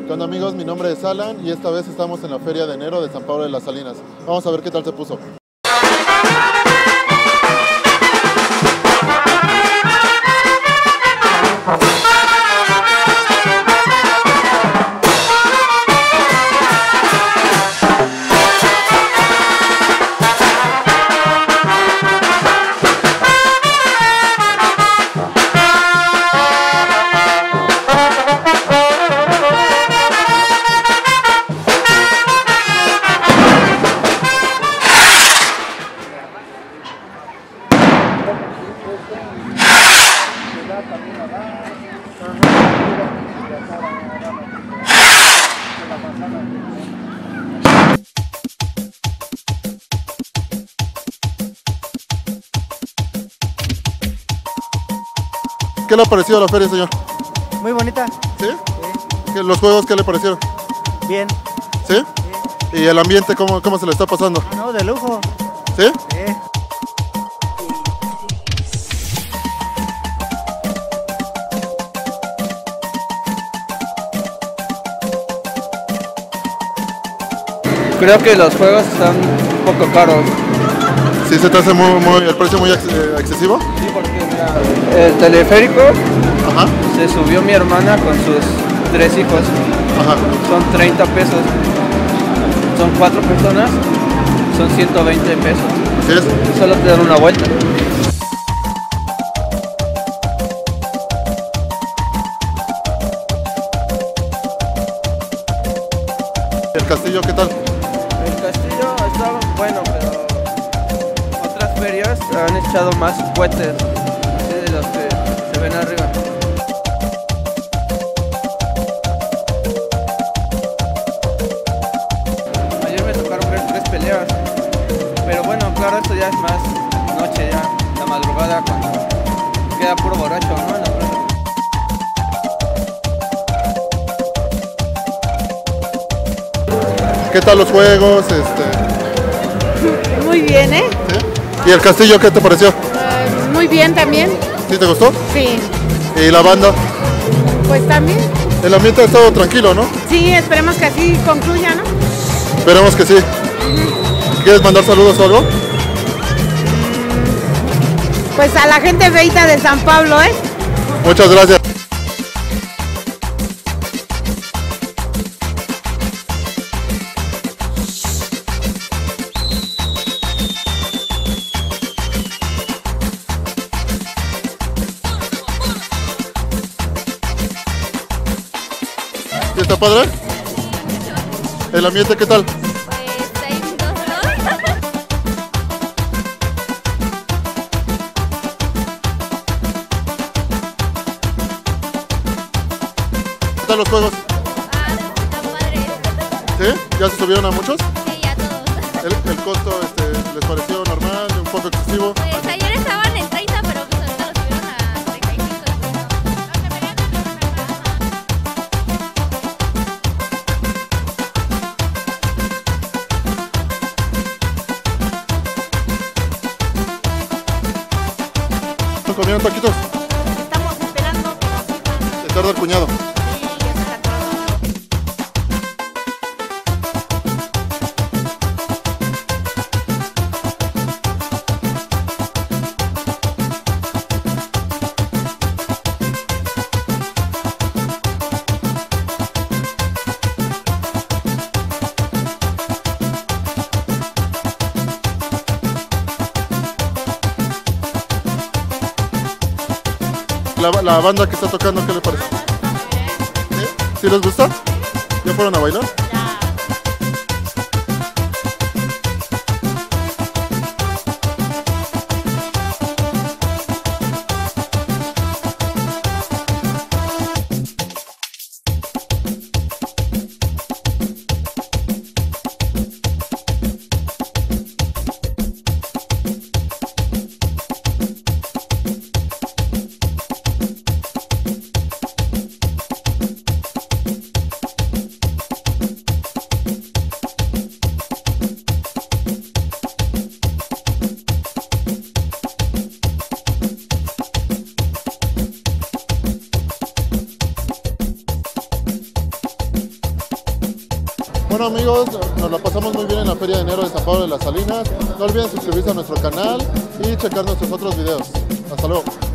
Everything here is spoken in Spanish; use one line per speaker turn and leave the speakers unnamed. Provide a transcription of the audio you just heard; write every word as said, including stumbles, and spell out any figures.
¿Qué onda, amigos? Mi nombre es Alan y esta vez estamos en la Feria de Enero de San Pablo de las Salinas. Vamos a ver qué tal se puso. ¿Qué le ha parecido la feria, señor?
Muy bonita.
¿Sí? Sí. ¿Los juegos qué le parecieron?
Bien.
¿Sí? Sí. ¿Y el ambiente cómo, cómo se le está pasando?
Ah, no, de lujo.
¿Sí?
Sí.
Creo que los juegos están un poco caros.
¿Sí se te hace muy, muy, el precio muy excesivo?
Sí, porque mira, el teleférico.
Ajá.
Se subió mi hermana con sus tres hijos.
Ajá.
Son treinta pesos. Son cuatro personas, son ciento veinte pesos.
¿Sí es?
Solo te dan una vuelta.
¿El castillo qué tal?
El castillo está bueno, pero otras ferias han echado más cohetes, así de los que se ven arriba. Ayer me tocaron ver tres peleas, pero bueno, claro, esto ya es más noche, ya la madrugada, cuando queda puro borracho, ¿no? En la plaza.
¿Qué tal los juegos? Este...
Muy bien, ¿eh?
¿Sí? ¿Y el castillo qué te pareció?
Uh, muy bien también.
¿Sí te gustó?
Sí.
¿Y la banda?
Pues también.
El ambiente ha estado tranquilo, ¿no?
Sí, esperemos que así concluya, ¿no?
Esperemos que sí.
Uh-huh.
¿Quieres mandar saludos o algo?
Pues a la gente feita de San Pablo, ¿eh?
Muchas gracias. ¿Sí está padre? ¿El ambiente qué tal?
Pues hay dos, ¿no?
¿Qué tal los juegos?
Ah, está padre.
¿Sí? ¿Ya se subieron a muchos?
Sí, ya todos.
¿El, el costo este, les pareció normal, un poco excesivo?
Pues ayer estaban en treinta, pero pues ahorita lo subieron a treinta y cinco.
¿Comieron taquitos?
Estamos esperando que nos sirvan.
¿Te tarda el cuñado?
Sí, ya se la trajo.
La, la banda que está tocando, ¿qué le parece? ¿Sí? ¿Sí les gusta? ¿Ya fueron a bailar? Bueno amigos, nos la pasamos muy bien en la Feria de Enero de San Pablo de las Salinas. No olviden suscribirse a nuestro canal y checar nuestros otros videos. Hasta luego.